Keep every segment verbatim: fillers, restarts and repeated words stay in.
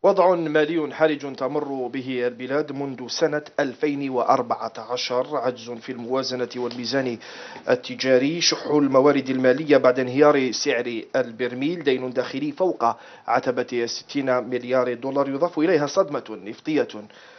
وضع مالي حرج تمر به البلاد منذ سنة ألفين وأربعة عشر، عجز في الموازنة والميزان التجاري، شح الموارد المالية بعد انهيار سعر البرميل، دين داخلي فوق عتبة ستين مليار دولار، يضاف إليها صدمة نفطية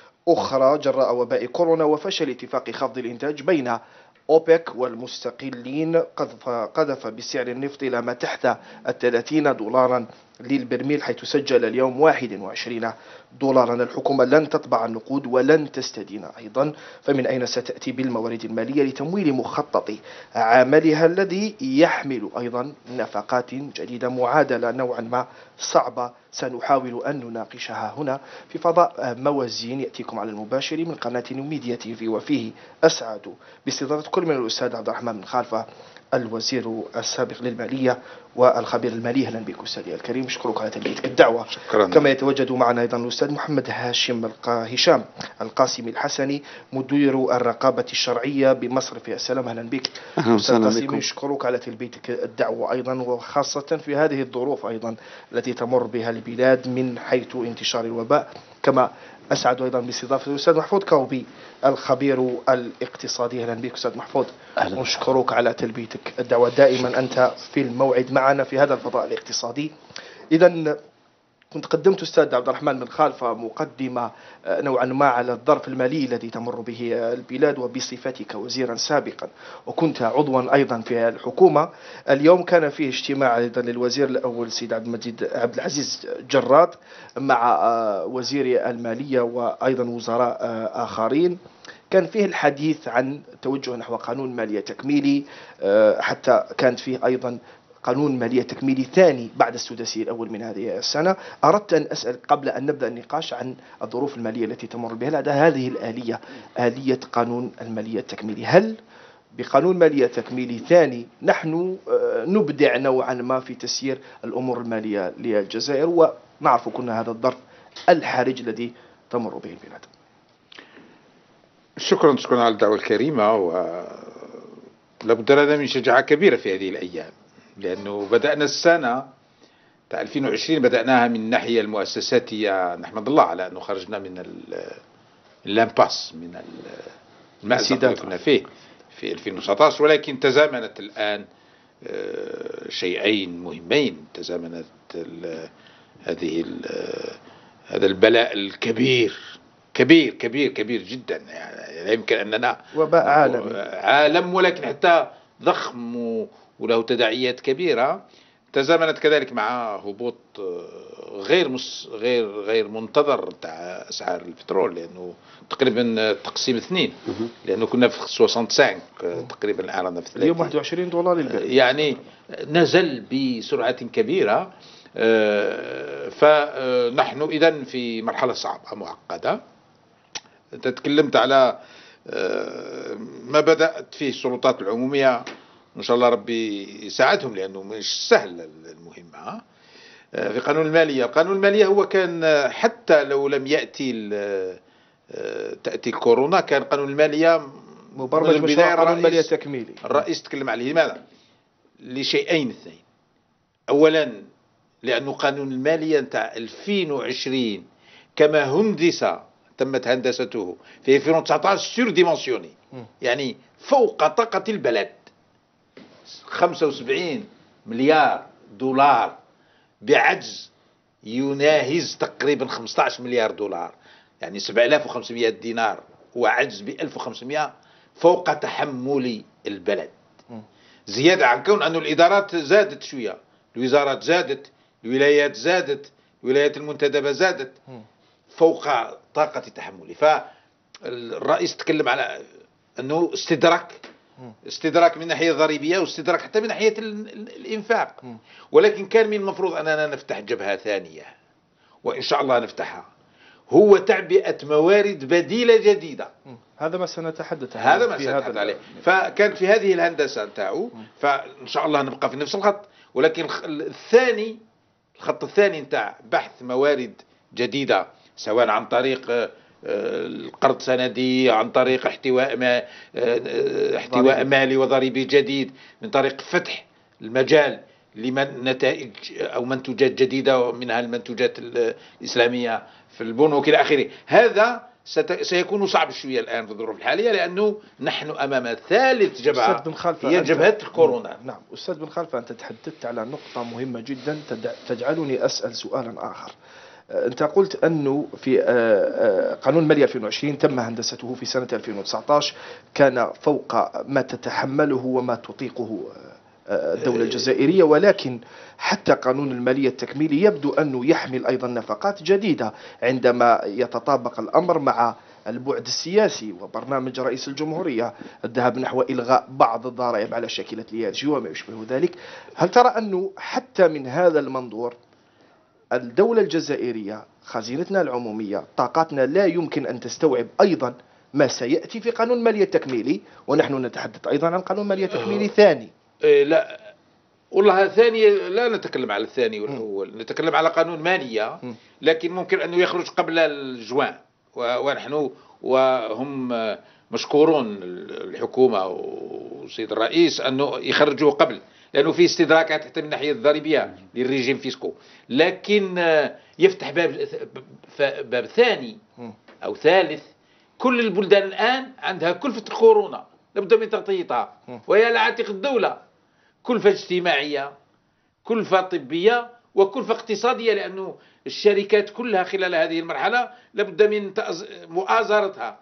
أخرى جراء وباء كورونا وفشل اتفاق خفض الإنتاج بين أوبك والمستقلين قذف, قذف بسعر النفط إلى ما تحت الثلاثين دولارا للبرميل، حيث سجل اليوم واحد وعشرين دولارا. الحكومة لن تطبع النقود ولن تستدين أيضا، فمن أين ستأتي بالموارد المالية لتمويل مخطط عملها الذي يحمل أيضا نفقات جديدة؟ معادلة نوعا ما صعبة سنحاول أن نناقشها هنا في فضاء موازين يأتيكم على المباشر من قناة نوميديا تي في، وفيه أسعد باستضافة كل من الأستاذ عبد الرحمن بن خالفة الوزير السابق للمالية والخبير المالي. أهلا بك أستاذي الكريم، أشكرك على تلبية الدعوة. شكرا. كما يتواجد معنا أيضا الأستاذ محمد هاشم هشام القاسمي الحسني، مدير الرقابة الشرعية بمصرف السلام. أهلا بك أستاذ القاسمي، أشكرك على تلبيتك الدعوة أيضا، وخاصة في هذه الظروف أيضا التي تمر بها البلاد من حيث انتشار الوباء. كما أسعد أيضا باستضافة الأستاذ محفوظ كوبي الخبير الاقتصادي. أهلا بك أستاذ محفوظ، أشكرك على تلبيتك الدعوة، دائما أنت في الموعد معنا في هذا الفضاء الاقتصادي. إذا كنت قدمت أستاذ عبد الرحمن بن خالفة مقدمة نوعا ما على الظرف المالي الذي تمر به البلاد، وبصفتك وزيرا سابقا وكنت عضوا أيضا في الحكومة. اليوم كان فيه اجتماع أيضا للوزير الأول سيد عبد المجيد عبد العزيز جراد مع وزير المالية وأيضا وزراء آخرين، كان فيه الحديث عن توجه نحو قانون مالية تكميلي، حتى كانت فيه أيضا قانون مالية تكميلي ثاني بعد السداسي الأول من هذه السنة. أردت أن أسأل قبل أن نبدأ النقاش عن الظروف المالية التي تمر بها هذه الآلية، آلية قانون المالية التكميلي. هل بقانون مالية تكميلي ثاني نحن نبدع نوعا ما في تسيير الأمور المالية للجزائر، ونعرف كنا هذا الظرف الحرج الذي تمر به البلاد؟ شكرا شكرا على الدعوة الكريمة، ولابد لنا من شجاعة كبيرة في هذه الأيام، لأنه بدأنا السنة ألفين وعشرين بدأناها من الناحية المؤسساتية، نحمد الله على أنه خرجنا من اللامباس، من المأزق اللي كنا فيه في ألفين وتسعة عشر، ولكن تزامنت الآن شيئين مهمين. تزامنت هذه هذا البلاء الكبير كبير كبير كبير جدا، يعني لا يمكن أننا وباء عالم عالم ولكن حتى ضخم وله تداعيات كبيرة. تزامنت كذلك مع هبوط غير مس غير غير منتظر تاع أسعار البترول، لأنه تقريبا تقسيم اثنين، لأنه كنا في خمسة وخمسين تقريبا، الآن رانا في اليوم واحد وعشرين دولار للبرميل، يعني نزل بسرعة كبيرة. فنحن إذن في مرحلة صعبة معقدة. تتكلمت على ما بدأت فيه السلطات العمومية، إن شاء الله ربي يساعدهم، لأنه مش سهل المهمة. في قانون المالية، القانون المالية هو كان حتى لو لم يأتي تأتي الكورونا، كان قانون المالية مبرمج مشروع قانون المالية التكميلي. الرئيس تكلم عليه، لماذا؟ لشيئين اثنين. أولا لأنه قانون المالية نتاع ألفين وعشرين كما هندس، تمت هندسته في ألفين وتسعة عشر سور ديمونسيوني، يعني فوق طاقة البلد، خمسة وسبعين مليار دولار بعجز يناهز تقريبا خمسة عشر مليار دولار، يعني سبعة آلاف وخمسمائة دينار، وعجز ب ألف وخمسمائة فوق تحمل البلد. زيادة عن كون أن الإدارات زادت شوية، الوزارات زادت، الولايات زادت، الولايات المنتدبة زادت فوق طاقة تحمله. فالرئيس تكلم على أنه استدراك استدراك من الناحية الضريبية، واستدراك حتى من ناحية الإنفاق. ولكن كان من المفروض أننا نفتح جبهة ثانية، وإن شاء الله نفتحها، هو تعبئة موارد بديلة جديدة. هذا ما سنتحدث هذا ما سنتحدث عليه. فكانت في هذه الهندسة نتاعو، فإن شاء الله نبقى في نفس الخط. ولكن الثاني الخط الثاني نتاع بحث موارد جديدة، سواء عن طريق القرض سندي، عن طريق احتواء ما احتواء مالي وضريبي جديد، من طريق فتح المجال لنتائج أو منتوجات جديدة، منها المنتوجات الإسلامية في البنوك إلى آخره. هذا سيكون صعب شوية الآن في الظروف الحالية، لأنه نحن أمام ثالث جبهة هي جبهة كورونا. نعم أستاذ بن خلفة، أنت تحدثت على نقطة مهمة جدا تجعلني أسأل سؤالا آخر. أنت قلت أنه في قانون المالية ألفين وعشرين تم هندسته في سنة ألفين وتسعة عشر، كان فوق ما تتحمله وما تطيقه الدولة الجزائرية، ولكن حتى قانون المالية التكميلي يبدو أنه يحمل أيضا نفقات جديدة عندما يتطابق الأمر مع البعد السياسي وبرنامج رئيس الجمهورية الذهاب نحو إلغاء بعض الضرائب على شاكلة الياجي وما يشبه ذلك. هل ترى أنه حتى من هذا المنظور الدولة الجزائرية، خزينتنا العمومية، طاقاتنا لا يمكن أن تستوعب أيضا ما سيأتي في قانون المالية التكميلي، ونحن نتحدث أيضا عن قانون المالية التكميلي ثاني؟ إيه لا والله الثاني لا نتكلم على الثاني والأول، نتكلم على قانون مالية، لكن ممكن أنه يخرج قبل الجوان، ونحن وهم مشكورون الحكومة والسيد الرئيس أنه يخرجوه قبل، لأنه في استدراكات حتى من الناحية الضريبية للريجيم فيسكو، لكن يفتح باب باب ثاني أو ثالث. كل البلدان الآن عندها كلفة كورونا لابد من تغطيتها، وهي على عاتق الدولة، كلفة اجتماعية، كلفة طبية، وكلفة اقتصادية، لأنه الشركات كلها خلال هذه المرحلة لابد من مؤازرتها.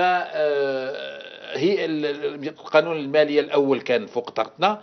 فهي القانون المالية الأول كان فوق طاقتنا.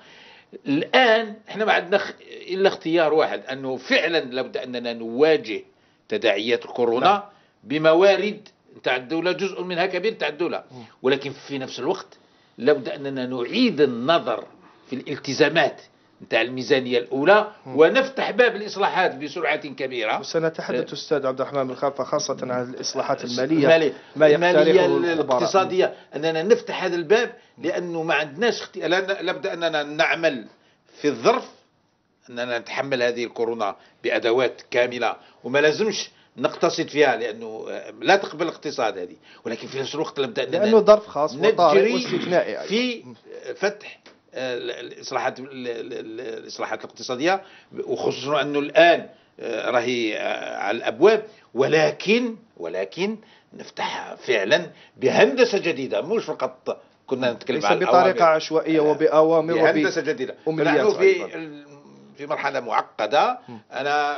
الآن احنا ما عندنا إلا اختيار واحد، أنه فعلا لابد أننا نواجه تداعيات الكورونا بموارد نتاع الدولة، جزء منها كبير نتاع الدولة، ولكن في نفس الوقت لابد أننا نعيد النظر في الالتزامات نتاع الميزانية الأولى، ونفتح باب الإصلاحات بسرعة كبيرة. وسنتحدث أستاذ عبد الرحمن بن خلفة خاصة عن الإصلاحات المالية، المالية, ما المالية الاقتصادية، أننا نفتح هذا الباب، لأنه ما عندناش اختي... لابد أننا نعمل في الظرف أننا نتحمل هذه الكورونا بأدوات كاملة، وما لازمش نقتصد فيها، لأنه لا تقبل الاقتصاد هذه، ولكن في نفس الوقت لابد أننا لأنه ظرف خاص وطارئ واستثنائي في فتح الإصلاحات الإصلاحات الاقتصادية، وخصوصا أنه الآن راهي على الأبواب، ولكن ولكن نفتحها فعلا بهندسة جديدة، مش فقط كنا نتكلم على بطريقة عشوائية وبأوامر بهندسة جديدة. فنحن في في مرحلة معقدة. أنا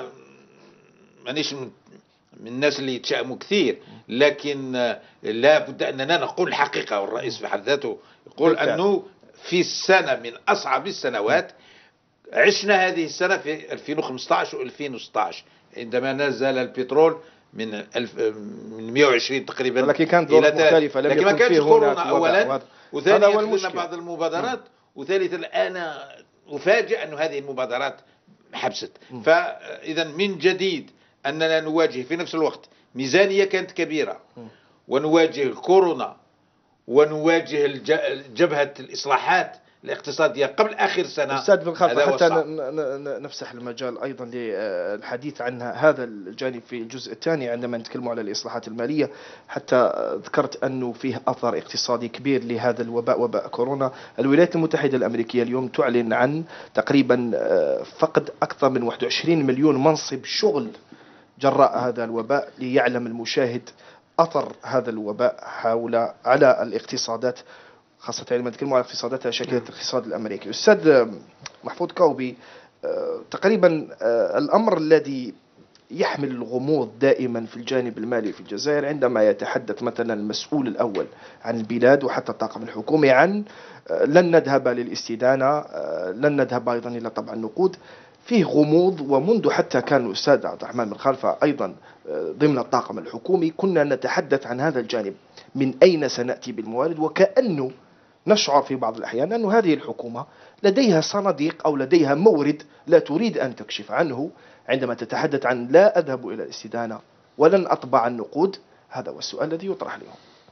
مانيش من الناس اللي يتشائموا كثير، لكن لا بد أننا نقول الحقيقة، والرئيس في حد ذاته يقول أنه في السنة من أصعب السنوات عشنا هذه السنة في ألفين وخمسة عشر و ألفين وستة عشر، عندما نزل البترول من من مئة وعشرين تقريبا، ولكن كانت ظروف مختلفة، لكن ما كانش كورونا أولا، وثانيا قلنا بعض المبادرات، وثالثا الآن أفاجئ أن هذه المبادرات حبست. فإذا من جديد أننا نواجه في نفس الوقت ميزانية كانت كبيرة، ونواجه كورونا، ونواجه جبهة الإصلاحات الاقتصادية قبل آخر سنة. أستاذ بن خلفة، حتى نفسح المجال أيضا للحديث عن هذا الجانب في الجزء الثاني عندما نتكلم على الإصلاحات المالية، حتى ذكرت أنه فيه أثر اقتصادي كبير لهذا الوباء، وباء كورونا. الولايات المتحدة الأمريكية اليوم تعلن عن تقريبا فقد أكثر من واحد وعشرين مليون منصب شغل جراء هذا الوباء، ليعلم المشاهد أثر هذا الوباء حول على الاقتصادات، خاصة لما نتكلم على اقتصاداتها شكل الاقتصاد الأمريكي. أستاذ محفوظ كوبي، تقريبا الأمر الذي يحمل الغموض دائما في الجانب المالي في الجزائر، عندما يتحدث مثلا المسؤول الأول عن البلاد وحتى الطاقم الحكومي عن لن نذهب للاستدانة، لن نذهب أيضا إلى طبع النقود، فيه غموض. ومنذ حتى كان الأستاذ عبد الرحمن بن خلفة أيضا ضمن الطاقم الحكومي كنا نتحدث عن هذا الجانب، من أين سنأتي بالموارد، وكأنه نشعر في بعض الأحيان أن هذه الحكومة لديها صناديق أو لديها مورد لا تريد أن تكشف عنه، عندما تتحدث عن لا أذهب إلى الاستدانة ولن أطبع النقود. هذا هو السؤال الذي يطرح اليوم.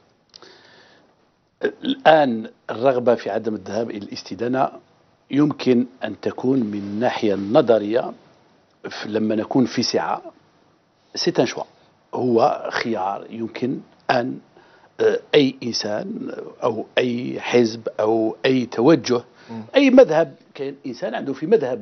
الآن الرغبة في عدم الذهاب إلى الاستدانة يمكن أن تكون من الناحية النظرية لما نكون في سعة، سيت ان شوا، هو خيار يمكن أن أي إنسان أو أي حزب أو أي توجه، أي مذهب، كان إنسان عنده في مذهبه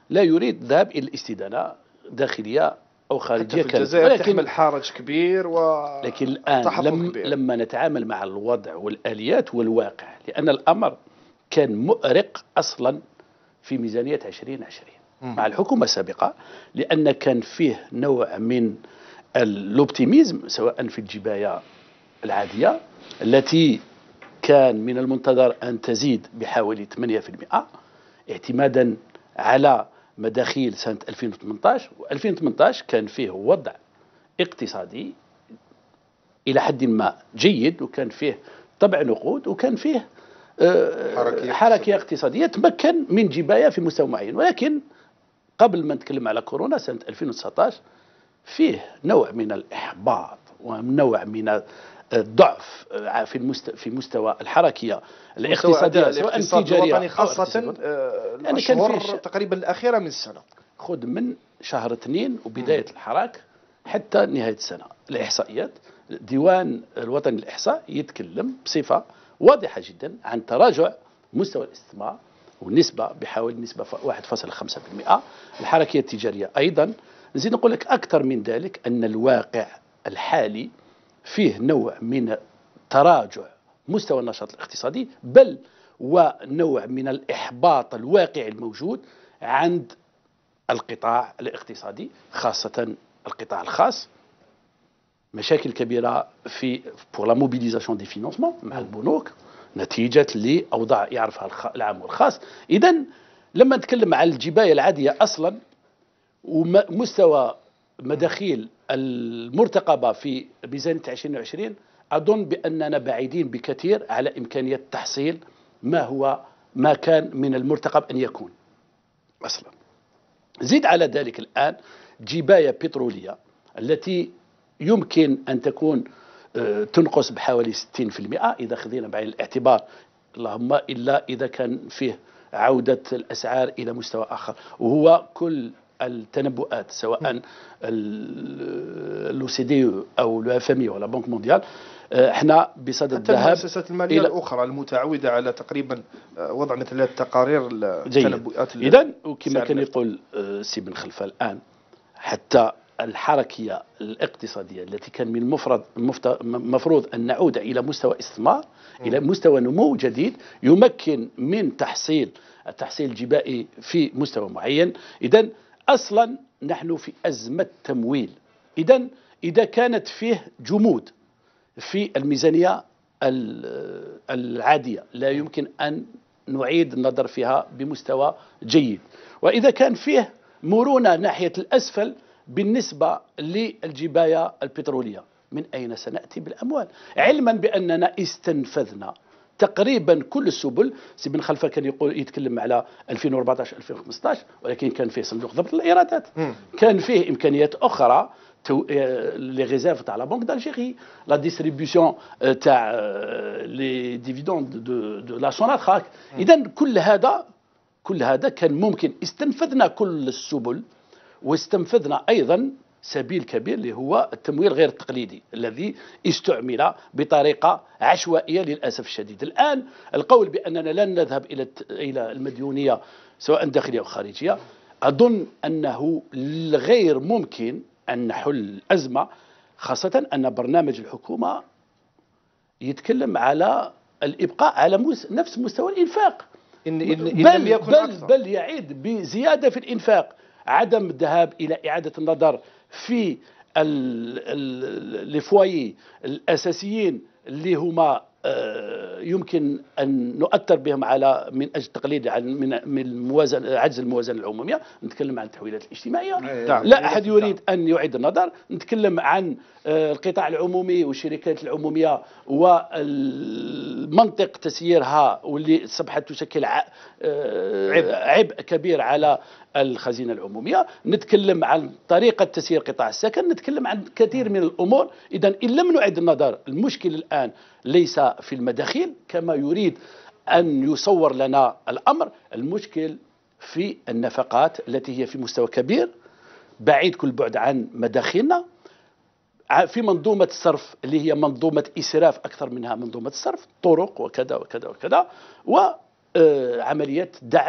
لا يريد الذهاب إلى الاستدانة داخلية أو خارجية. في الجزائر ولكن تحمل حرج كبير و لكن الآن لم كبير. لما نتعامل مع الوضع والآليات والواقع، لأن الأمر كان مؤرق أصلا في ميزانية عشرين عشرين مع الحكومة السابقة، لأن كان فيه نوع من الأوبتيميزم سواء في الجباية العادية التي كان من المنتظر أن تزيد بحوالي ثمانية بالمئة اعتمادا على مداخيل سنة ألفين وثمانية عشر، و2018 كان فيه وضع اقتصادي إلى حد ما جيد، وكان فيه طبع نقود، وكان فيه حركية, حركية اقتصادية تمكن من جباية في مستوى معين. ولكن قبل ما نتكلم على كورونا سنة ألفين وتسعة عشر فيه نوع من الإحباط ونوع من الضعف في في مستوى الحركية الاقتصادية سواء تجارية خاصة يعني الشهور تقريبا الأخيرة من السنة. خذ من شهر اثنين وبداية الحراك حتى نهاية السنة، الإحصائيات ديوان الوطني للإحصاء يتكلم بصفة واضحة جدا عن تراجع مستوى الاستثمار والنسبة بحوالي نسبة واحد فاصلة خمسة بالمئة. الحركية التجارية أيضا. نزيد نقول لك أكثر من ذلك أن الواقع الحالي فيه نوع من تراجع مستوى النشاط الاقتصادي، بل ونوع من الإحباط الواقعي الموجود عند القطاع الاقتصادي خاصة القطاع الخاص. مشاكل كبيرة في pour la mobilisation des financements مع البنوك نتيجة لأوضاع يعرفها العام والخاص. إذن لما نتكلم عن الجباية العادية أصلا ومستوى مداخيل المرتقبة في ميزانية عشرين عشرين، أظن بأننا بعيدين بكثير على إمكانية تحصيل ما هو ما كان من المرتقب أن يكون أصلا. زيد على ذلك الآن جباية بترولية التي يمكن أن تكون تنقص بحوالي ستين بالمئة إذا خذينا بعين الاعتبار، اللهم إلا إذا كان فيه عودة الأسعار إلى مستوى آخر، وهو كل التنبؤات سواء الأو سي دي أو الإف إم إي ولا بنك مونديال احنا بصدد الذهاب المؤسسات المالية الأخرى المتعودة على تقريبا وضع مثل التقارير التنبؤات. إذن وكما كان يقول سي بن خلفة الآن حتى الحركية الاقتصادية التي كان من المفروض مفروض أن نعود إلى مستوى استثمار إلى مستوى نمو جديد يمكن من تحصيل التحصيل الجبائي في مستوى معين. إذن أصلا نحن في أزمة تمويل. إذن إذا كانت فيه جمود في الميزانية العادية لا يمكن أن نعيد النظر فيها بمستوى جيد، وإذا كان فيه مرونة ناحية الأسفل بالنسبة للجباية البترولية من أين سنأتي بالأموال؟ علما بأننا استنفذنا تقريبا كل السبل. سي بن خلفة كان يقول يتكلم على ألفين وأربعة عشر ألفين وخمسة عشر، ولكن كان فيه صندوق ضبط الإيرادات، كان فيه إمكانيات أخرى لي ريزيرف تاع لا بنك دالجيري، لا ديستريبيسيون تاع لي ديفيدوند دو دو لا سوناتراك. إذن كل هذا كل هذا كان ممكن استنفذنا كل السبل، واستنفذنا أيضا سبيل كبير اللي هو التمويل غير التقليدي الذي استعمل بطريقة عشوائية للأسف الشديد. الآن القول بأننا لن نذهب إلى إلى المديونية سواء داخلية أو خارجية، أظن أنه غير ممكن أن نحل الأزمة، خاصة أن برنامج الحكومة يتكلم على الإبقاء على نفس مستوى الإنفاق، إن إن إن بل, لم يكن بل, أكثر. بل يعيد بزيادة في الإنفاق، عدم الذهاب إلى إعادة النظر في الفوايي الأساسيين اللي هما يمكن أن نؤثر بهم على من أجل تقليل من من الموازنة عجز الموازنة العمومية. نتكلم عن التحويلات الاجتماعية، لا أحد يريد أن يعيد النظر. نتكلم عن القطاع العمومي والشركات العمومية والمنطق تسييرها واللي أصبحت تشكل عبء كبير على الخزينة العمومية. نتكلم عن طريقة تسيير قطاع السكن، نتكلم عن كثير من الأمور. إذن إن لم نعد النظر، المشكل الآن ليس في المداخيل كما يريد أن يصور لنا الأمر، المشكل في النفقات التي هي في مستوى كبير بعيد كل بعد عن مداخلنا، في منظومة الصرف اللي هي منظومة إسراف أكثر منها منظومة الصرف، طرق وكذا وكذا وكذا، وعمليات دعم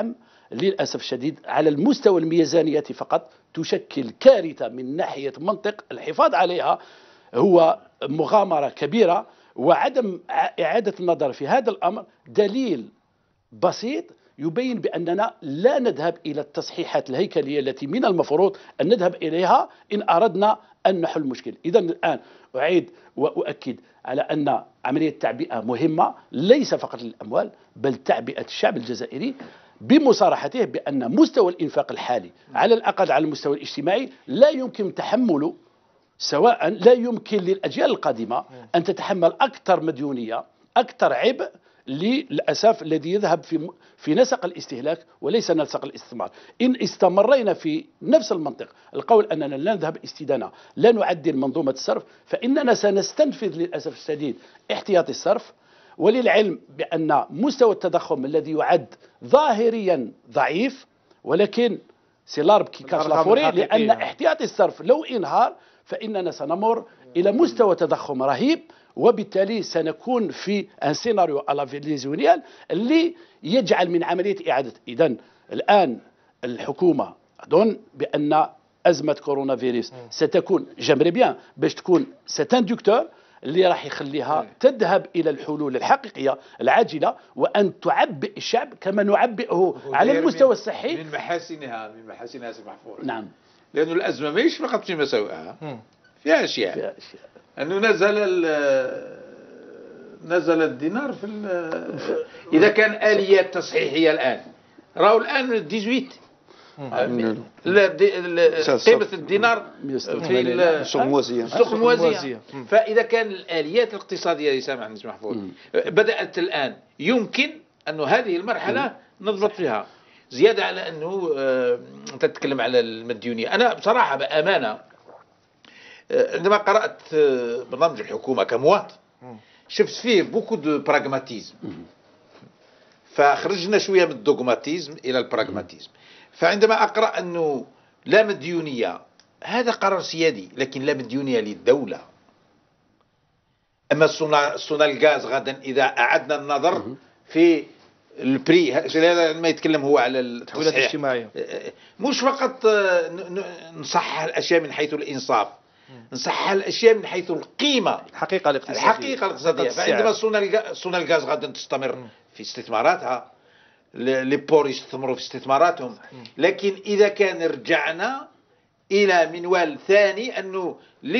للأسف الشديد على المستوى الميزانية فقط تشكل كارثة من ناحية منطق الحفاظ عليها، هو مغامرة كبيرة. وعدم إعادة النظر في هذا الأمر دليل بسيط يبين بأننا لا نذهب إلى التصحيحات الهيكلية التي من المفروض أن نذهب إليها إن أردنا أن نحل المشكل. إذا الآن أعيد وأؤكد على أن عملية التعبئة مهمة، ليس فقط للأموال بل تعبئة الشعب الجزائري بمصارحته بأن مستوى الإنفاق الحالي على الأقل على المستوى الاجتماعي لا يمكن تحمله، سواء لا يمكن للأجيال القادمة أن تتحمل أكثر مديونية، أكثر عبء للأسف الذي يذهب في في نسق الاستهلاك وليس نسق الاستثمار. إن استمرينا في نفس المنطق القول أننا لا نذهب استدانة، لا نعدل منظومة الصرف، فإننا سنستنفذ للأسف الشديد احتياطي الصرف. وللعلم بأن مستوى التضخم الذي يعد ظاهريا ضعيف ولكن سيلارب كي كاش لافوري، لأن احتياطي الصرف لو انهار فإننا سنمر إلى مستوى تضخم رهيب، وبالتالي سنكون في ان سيناريو على فينيزويليان اللي يجعل من عملية إعادة. إذن الآن الحكومة أظن بأن أزمة كورونا فيروس ستكون جمري بيان باش تكون ستاندكتور اللي راح يخليها تذهب إلى الحلول الحقيقية العاجلة، وأن تعبئ الشعب كما نعبئه على المستوى الصحي. من محاسنها من محاسنها سي محفوظ، نعم، لأن الأزمة ماهيش فقط في مساوئها، فيها أشياء. فيها أشياء. أنه نزل نزل الدينار في إذا كان آليات تصحيحية الآن، راهو الآن ثمانية عشر قيمة الدينار في السوق الموازية. السوق الموازية. فإذا كان الآليات الاقتصادية سامحني محفوظ بدأت الآن، يمكن أن هذه المرحلة نضبط فيها. زيادة على أنه أنت تتكلم على المديونية، أنا بصراحة بأمانة عندما قرأت برنامج الحكومة كمواطن شفت فيه بوكو دو براغماتيزم، فخرجنا شوية من الدوغماتيزم إلى البراغماتيزم. فعندما أقرأ أنه لا مديونية، هذا قرار سيادي، لكن لا مديونية للدولة. أما صناع الغاز غدا إذا أعدنا النظر في البري، لما يتكلم هو على التصحيح الاجتماعية، مش فقط نصحح الأشياء من حيث الإنصاف، نصحح الأشياء من حيث القيمة، الحقيقة الاقتصادية. الحقيقة الاقتصادية. فعندما صناع الغاز غدا تستمر في استثماراتها، لي بور يستثمروا في استثماراتهم، لكن إذا كان رجعنا إلى منوال ثاني أنه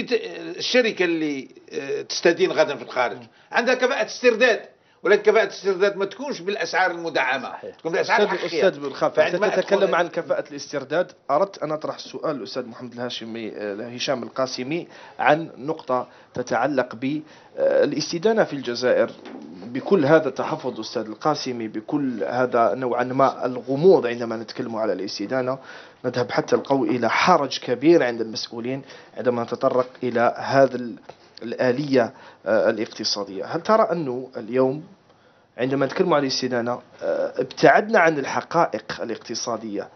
الشركة اللي تستدين غدا في الخارج عندها كفاءة استرداد، ولكن كفاءة الاسترداد ما تكونش بالأسعار المدعمة، تكون بالأسعار الحقيقية. أستاذ بالخاف، عندما تتكلم عن كفاءة الاسترداد أردت أن أطرح السؤال الأستاذ محمد الهاشمي هشام القاسمي عن نقطة تتعلق بالاستدانة في الجزائر. بكل هذا التحفظ أستاذ القاسمي، بكل هذا نوعا ما الغموض عندما نتكلم على الاستدانة، نذهب حتى القول إلى حرج كبير عند المسؤولين عندما نتطرق إلى هذا الآلية الاقتصادية. هل ترى أنه اليوم عندما نتكلم عن الاستدانة ابتعدنا عن الحقائق الاقتصادية؟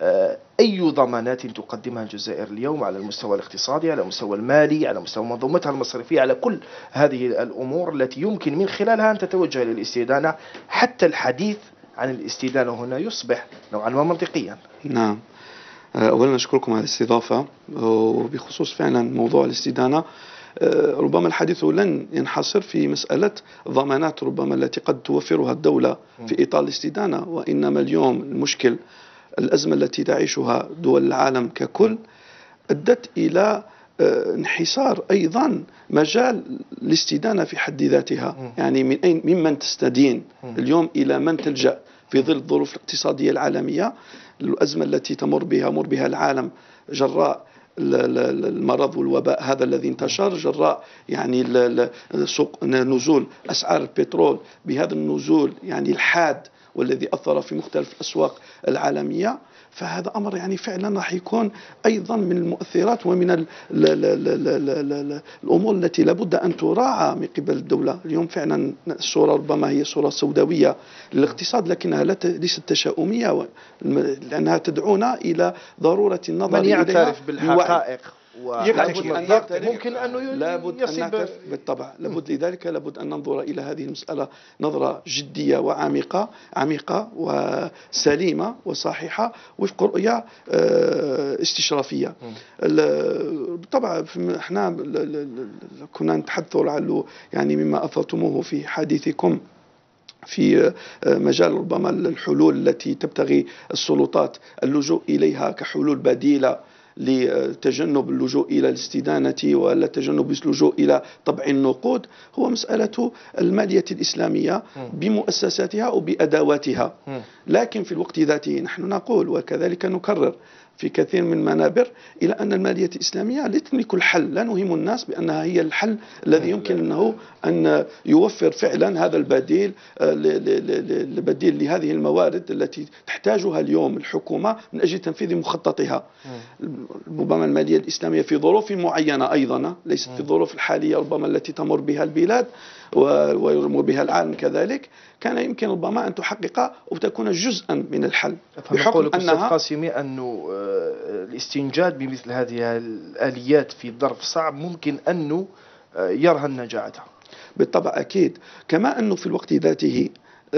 أي ضمانات تقدمها الجزائر اليوم على المستوى الاقتصادي، على المستوى المالي، على مستوى منظومتها المصرفية، على كل هذه الأمور التي يمكن من خلالها أن تتوجه للاستدانة، حتى الحديث عن الاستدانة هنا يصبح نوعا ما منطقيا؟ نعم، أولا أشكركم على الاستضافة. وبخصوص فعلا موضوع الاستدانة، ربما الحديث لن ينحصر في مسألة ضمانات ربما التي قد توفرها الدولة في إطار الاستدانة، وإنما اليوم المشكل الأزمة التي تعيشها دول العالم ككل أدت إلى انحسار أيضا مجال الاستدانة في حد ذاتها. يعني من أين ممن تستدين اليوم إلى من تلجأ في ظل الظروف الاقتصادية العالمية، الأزمة التي تمر بها مر بها العالم جراء المرض والوباء هذا الذي انتشر، جراء يعني سوق نزول أسعار البترول بهذا النزول يعني الحاد والذي أثر في مختلف الأسواق العالمية. فهذا أمر يعني فعلا راح يكون أيضا من المؤثرات ومن ال ال ال ال ال ال الأمور التي لابد أن تراعى من قبل الدولة. اليوم فعلا الصورة ربما هي صورة سوداوية للاقتصاد، لكنها ليست تشاؤمية، لأنها تدعونا إلى ضرورة النظر من يعترف بالحقائق ولابد أن أن نعترف ممكن أنه لابد أن نعترف بالطبع لابد لذلك لابد أن ننظر إلى هذه المسألة نظرة جدية وعميقة عميقة وسليمة وصحيحة وفق رؤية استشرافية. بالطبع احنا كنا نتحدث لعله يعني مما أثرتموه في حديثكم في مجال ربما الحلول التي تبتغي السلطات اللجوء إليها كحلول بديلة لتجنب اللجوء إلى الاستدانة ولا تجنب اللجوء إلى طبع النقود، هو مسألة المالية الإسلامية بمؤسساتها وبأدواتها. لكن في الوقت ذاته نحن نقول وكذلك نكرر في كثير من المنابر إلى أن المالية الإسلامية لا تملك الحل، لا نهم الناس بأنها هي الحل الذي يمكن أنه أن يوفر فعلا هذا البديل البديل لهذه الموارد التي تحتاجها اليوم الحكومة من أجل تنفيذ مخططها. ربما المالية الإسلامية في ظروف معينة أيضا ليست في الظروف الحالية ربما التي تمر بها البلاد ويمر بها العالم كذلك، كان يمكن ربما أن تحقق وتكون جزءا من الحل. بحكم أنها قاسمي أنه الاستنجاد بمثل هذه الآليات في ظرف صعب ممكن أنه يرهن نجاعتها. بالطبع أكيد، كما أنه في الوقت ذاته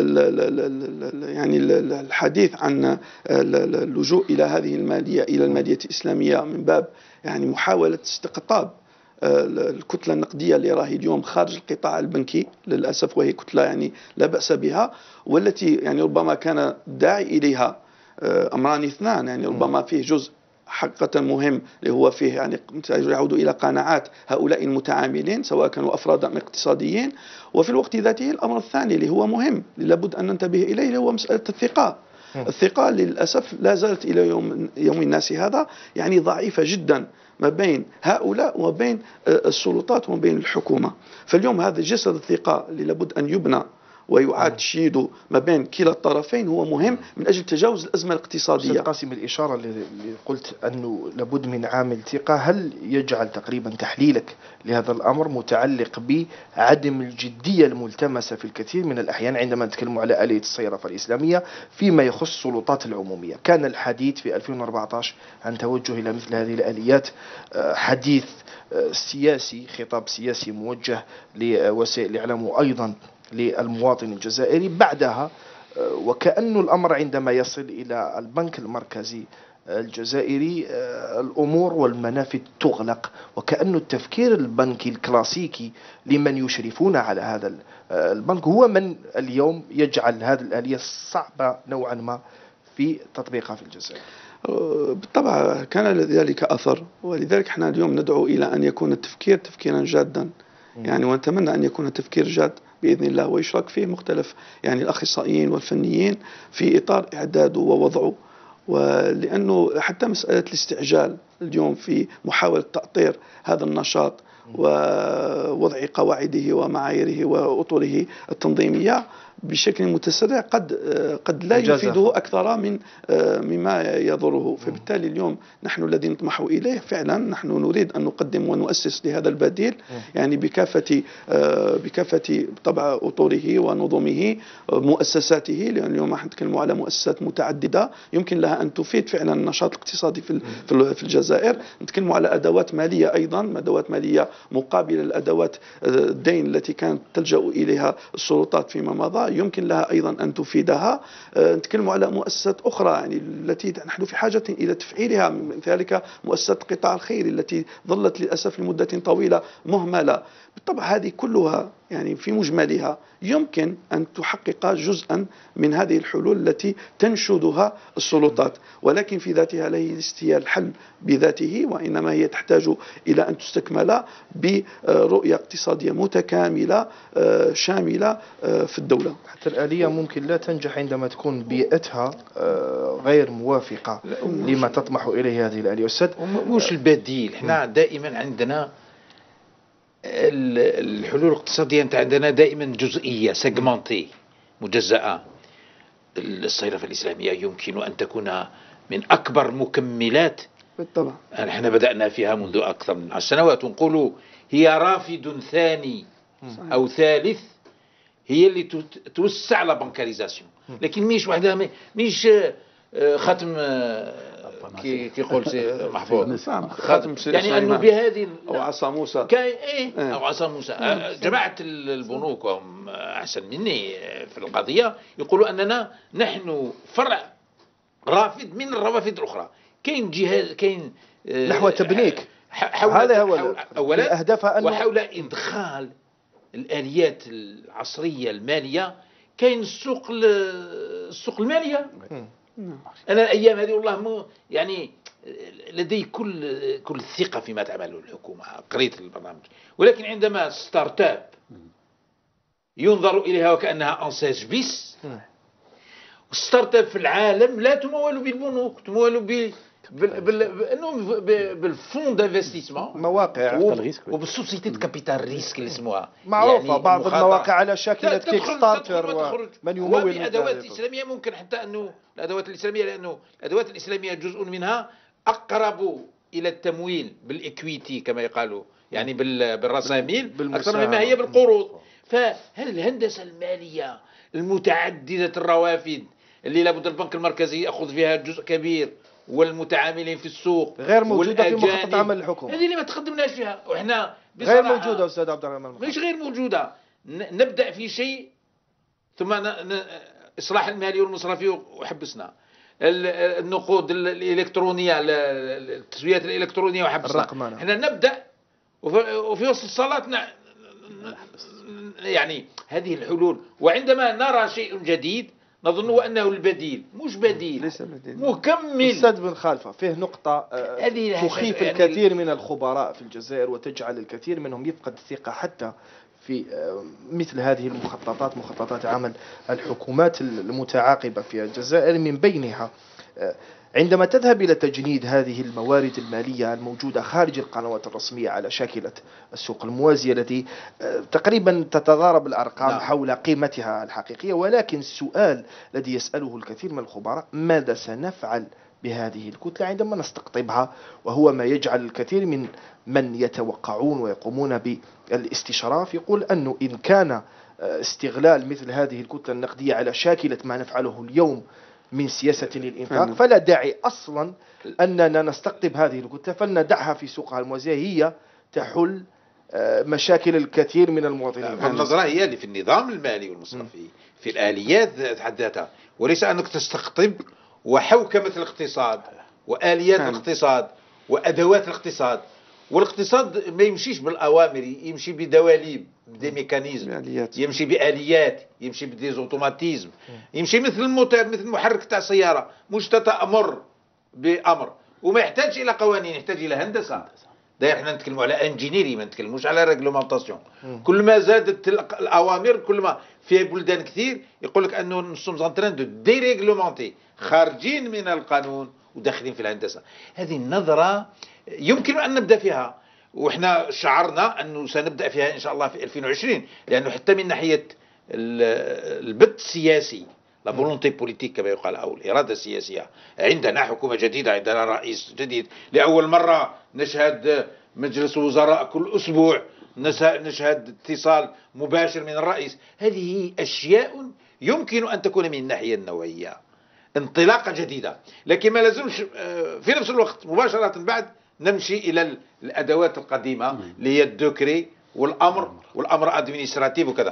يعني الحديث عن اللجوء إلى هذه المالية إلى المالية الإسلامية من باب يعني محاولة استقطاب الكتلة النقدية اللي راهي اليوم خارج القطاع البنكي للأسف، وهي كتلة يعني لا بأس بها، والتي يعني ربما كان داعي إليها أمران اثنان. يعني ربما فيه جزء حقيقة مهم اللي هو فيه يعني يعود إلى قناعات هؤلاء المتعاملين سواء كانوا أفراد أم اقتصاديين، وفي الوقت ذاته الأمر الثاني اللي هو مهم لابد أن ننتبه إليه اللي هو مسألة الثقة. الثقة للأسف لا زالت إلى يوم يوم الناس هذا يعني ضعيفة جدا ما بين هؤلاء وما بين السلطات وما بين الحكومة. فاليوم هذا جسد الثقة اللي لابد أن يبنى ويعاد تشييده ما بين كلا الطرفين هو مهم من أجل تجاوز الأزمة الاقتصادية. قاسم، الإشارة اللي قلت أنه لابد من عامل ثقة، هل يجعل تقريبا تحليلك لهذا الأمر متعلق بعدم الجدية الملتمسة في الكثير من الأحيان عندما نتكلم على آلية الصيرفة الإسلامية فيما يخص السلطات العمومية؟ كان الحديث في ألفين وأربعة عشر عن توجه إلى مثل هذه الآليات، حديث سياسي، خطاب سياسي موجه لوسائل الإعلام وأيضا للمواطن الجزائري. بعدها وكأن الأمر عندما يصل إلى البنك المركزي الجزائري الأمور والمنافذ تغلق، وكأن التفكير البنكي الكلاسيكي لمن يشرفون على هذا البنك هو من اليوم يجعل هذه الآلية صعبة نوعا ما في تطبيقها في الجزائر. بالطبع كان لذلك أثر، ولذلك احنا اليوم ندعو إلى أن يكون التفكير تفكيرا جادا يعني، ونتمنى أن يكون التفكير جاد بإذن الله ويشارك فيه مختلف يعني الأخصائيين والفنيين في إطار إعداده ووضعه. ولأنه حتى مسألة الاستعجال اليوم في محاولة تأطير هذا النشاط ووضع قواعده ومعاييره وأطره التنظيمية بشكل متسرع قد قد لا يفيده أكثر من مما يضره. فبالتالي اليوم نحن الذي نطمح إليه فعلا نحن نريد أن نقدم ونؤسس لهذا البديل يعني بكافة بكافة طبع أطره ونظمه مؤسساته، لأن اليوم نحن نتكلم على مؤسسات متعددة يمكن لها أن تفيد فعلا النشاط الاقتصادي في في الجزائر. نتكلم على أدوات مالية أيضا، أدوات مالية مقابلة للأدوات الدين التي كانت تلجأ إليها السلطات فيما مضى يمكن لها أيضا أن تفيدها. نتكلم على مؤسسات أخرى يعني التي نحن في حاجة إلى تفعيلها، من ذلك مؤسسات القطاع الخيري التي ظلت للأسف لمدة طويلة مهملة. بالطبع هذه كلها يعني في مجملها يمكن أن تحقق جزءا من هذه الحلول التي تنشدها السلطات، ولكن في ذاتها ليست هي الحل بذاته، وإنما هي تحتاج إلى أن تستكمل برؤية اقتصادية متكاملة شاملة في الدولة. حتى الآلية ممكن لا تنجح عندما تكون بيئتها غير موافقة لما تطمح إليه هذه الآلية. أستاذ مش البديل، احنا دائما عندنا الحلول الاقتصادية عندنا دائما جزئية سيجمنتي مجزأة. الصيرفة الإسلامية يمكن أن تكون من أكبر مكملات. بالطبع احنا بدأنا فيها منذ أكثر من عشر سنوات ونقول هي رافد ثاني أو ثالث، هي اللي توسع على بنكاريزاسيون، لكن مش وحدها، مش ختم كي كيقول سي محفوظ نعم خاتم يعني انه بهذه او عصا موسى كاين ايه او عصا موسى. جماعه البنوك وهم احسن مني في القضيه يقولوا اننا نحن فرع رافد من الروافد الاخرى. كاين جهاز كاين نحو تبنيك هذا هو اولا اهدافها وحول ادخال الاليات العصريه الماليه. كاين السوق السوق الماليه. انا الايام هذه والله مو يعني لدي كل كل الثقه فيما تعمله الحكومه. قريت البرنامج ولكن عندما ستارت اب ينظر اليها وكانها انساج بيس. ستارت اب في العالم لا تمول بالبنوك تمول ب بالفون دانفستيسمون مواقع وبالسوسيتي دو كابيتال ريسك اللي اسمها معروفه يعني بعض المواقع على شاكله كيك ستارتر ومن يمول الادوات الاسلاميه. ممكن حتى انه الادوات الاسلاميه لانه الادوات الاسلاميه جزء منها اقرب الى التمويل بالاكويتي كما يقالوا يعني بالرساميل اكثر مما هي بالقروض. فهل الهندسه الماليه المتعدده الروافد اللي لابد البنك المركزي ياخذ فيها جزء كبير والمتعاملين في السوق غير موجوده في مخطط عمل الحكومه. هذه اللي ما تقدمناش فيها وإحنا غير موجوده استاذ عبد الرحمن. مش غير موجوده. نبدا في شيء ثم اصلاح المالي والمصرفي وحبسنا. النقود الالكترونيه التسويات الالكترونيه وحبسنا. احنا نبدا وفي وسط الصلاه يعني هذه الحلول. وعندما نرى شيء جديد نظن أنه البديل. مش بديل ليس بديل مكمل. أستاذ بن خالفة فيه نقطة تخيف يعني الكثير من الخبراء في الجزائر وتجعل الكثير منهم يفقد الثقة حتى في مثل هذه المخططات مخططات عمل الحكومات المتعاقبة في الجزائر. من بينها عندما تذهب إلى تجنيد هذه الموارد المالية الموجودة خارج القنوات الرسمية على شاكلة السوق الموازية التي تقريبا تتضارب الأرقام لا. حول قيمتها الحقيقية. ولكن السؤال الذي يسأله الكثير من الخبراء ماذا سنفعل بهذه الكتلة عندما نستقطبها؟ وهو ما يجعل الكثير من من يتوقعون ويقومون بالاستشراف يقول أنه إن كان استغلال مثل هذه الكتلة النقدية على شاكلة ما نفعله اليوم من سياسة للإنفاق فلا داعي أصلا أننا نستقطب هذه الكتلة فلندعها في سوقها الموازية هي تحل مشاكل الكثير من المواطنين. النظرة هي اللي في النظام المالي والمصرفي في الآليات حد ذاتها وليس أنك تستقطب وحوكمة الاقتصاد وآليات الاقتصاد وأدوات الاقتصاد. والاقتصاد ما يمشيش بالأوامر يمشي بدواليب بدي ميكانيزم يمشي بآليات يمشي بديزوتوماتيزم يمشي مثل الموتور مثل المحرك تاع السيارة مش تتأمر بأمر وما يحتاج إلى قوانين يحتاج إلى هندسة. داير احنا نتكلموا على انجينيري ما نتكلموش على ريغلومونطاسيون. كل ما زادت الأوامر كل ما في بلدان كثير يقول لك أنه نسوم ان تران دو ديريغلومونتي خارجين من القانون وداخلين في الهندسة. هذه النظرة يمكن أن نبدأ فيها وإحنا شعرنا أنه سنبدأ فيها إن شاء الله في ألفين وعشرين لأنه حتى من ناحية البث السياسي لا فولونتي بوليتيك كما يقال أو الإرادة السياسية. عندنا حكومة جديدة عندنا رئيس جديد لأول مرة نشهد مجلس وزراء كل أسبوع نشهد اتصال مباشر من الرئيس. هذه أشياء يمكن أن تكون من الناحية النوعية انطلاقة جديدة لكن ما لازمش في نفس الوقت مباشرة بعد نمشي إلى الأدوات القديمة اللي هي الدوكري والأمر والأمر أدمينستراتيف وكذا.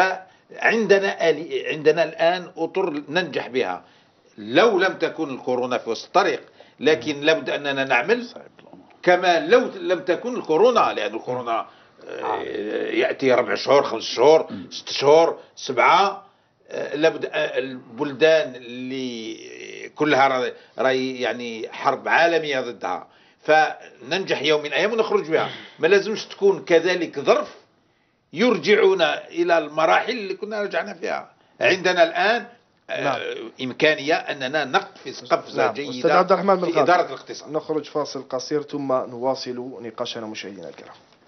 فعندنا آلي عندنا الآن أطر ننجح بها لو لم تكن الكورونا في وسط الطريق لكن لابد أننا نعمل كما لو لم تكن الكورونا لأن الكورونا يأتي ربع شهور خمس شهور ست شهور سبعة. لابد البلدان اللي كلها راي يعني حرب عالمية ضدها فننجح يوم من الأيام ونخرج بها. ما لازمش تكون كذلك ظرف يرجعنا إلى المراحل اللي كنا رجعنا فيها. عندنا الآن نعم. إمكانية أننا نقفز قفزة نعم. جيدة عبد الرحمن في إدارة الاقتصاد. نخرج فاصل قصير ثم نواصل نقاشنا مشاهدينا الكرام.